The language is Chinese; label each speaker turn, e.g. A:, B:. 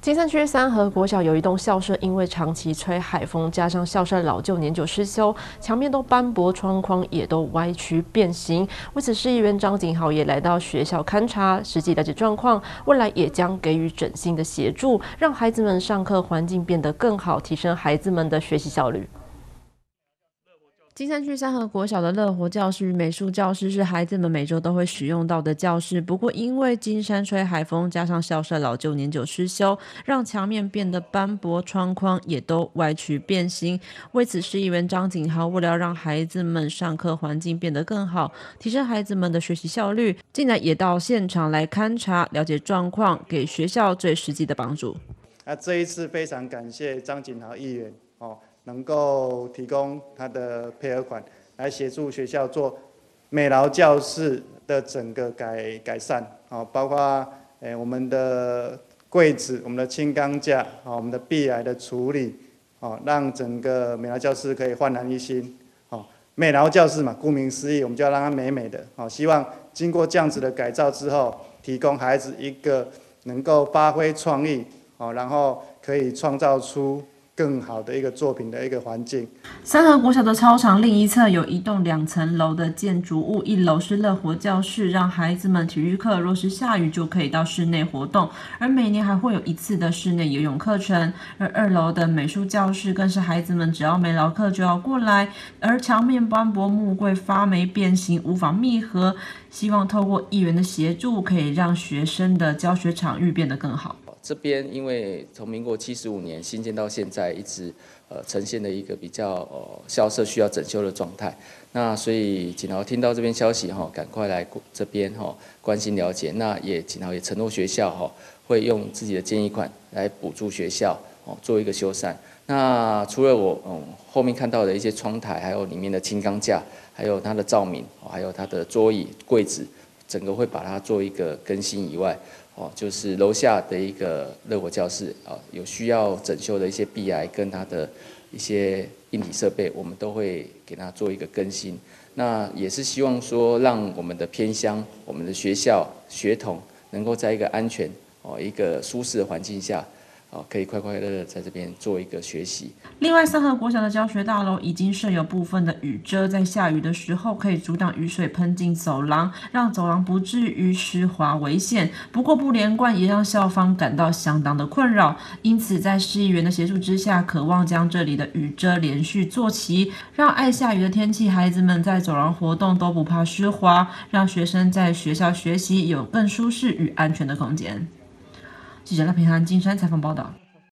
A: 金山区三和国小有一栋校舍，因为长期吹海风，加上校舍老旧年久失修，墙面都斑驳，窗框也都歪曲变形。为此，市议员张景豪也来到学校勘察，实际了解状况，未来也将给予整新的协助，让孩子们上课环境变得更好，提升孩子们的学习效率。金山区三和国小的乐活教室与美术教室是孩子们每周都会使用到的教室，不过因为金山吹海风，加上校舍老旧年久失修，让墙面变得斑驳，窗框也都歪曲变形。为此，市议员张景豪为了让孩子们上课环境变得更好，提升孩子们的学习效率，近来也到现场来勘察，了解状况，给学校最实际的帮助。
B: 这一次非常感谢张景豪议员能够提供他的配合款，来协助学校做美劳教室的整个改善，包括我们的柜子、我们的轻钢架、我们的壁癌的处理，让整个美劳教室可以焕然一新。美劳教室嘛，顾名思义，我们就要让它美美的。希望经过这样子的改造之后，提供孩子一个能够发挥创意，然后可以创造出更好的一个作品的一个环境。
A: 三和国小的操场另一侧有一栋2层楼的建筑物，一楼是乐活教室，让孩子们体育课若是下雨就可以到室内活动，而每年还会有一次的室内游泳课程。而2楼的美术教室更是孩子们只要没劳课就要过来，而墙面斑驳，木柜发霉变形，无法密合。希望透过议员的协助，可以让学生的教学场域变得更好。
C: 这边因为从民国75年新建到现在，一直呈现了一个比较校舍需要整修的状态。那所以景豪听到这边消息赶快来这边关心了解。那景豪也承诺学校会用自己的建议款来补助学校做一个修缮。那除了我后面看到的一些窗台，还有里面的轻钢架，还有它的照明，还有它的桌椅、柜子，整个会把它做一个更新以外。就是楼下的一个乐活教室有需要整修的一些壁癌跟它的一些硬体设备，我们都会给它做一个更新。那也是希望说，让我们的偏乡、我们的学校学童能够在一个安全一个舒适的环境下。可以快快乐乐在这边做一个学习。
A: 另外，三和国小的教学大楼已经设有部分的雨遮，在下雨的时候可以阻挡雨水喷进走廊，让走廊不至于湿滑危险。不过不连贯也让校方感到相当的困扰，因此在市议员的协助之下，渴望将这里的雨遮连续做齐，让爱下雨的天气，孩子们在走廊活动都不怕湿滑，让学生在学校学习有更舒适与安全的空间。记者赖平涵金山采访报道。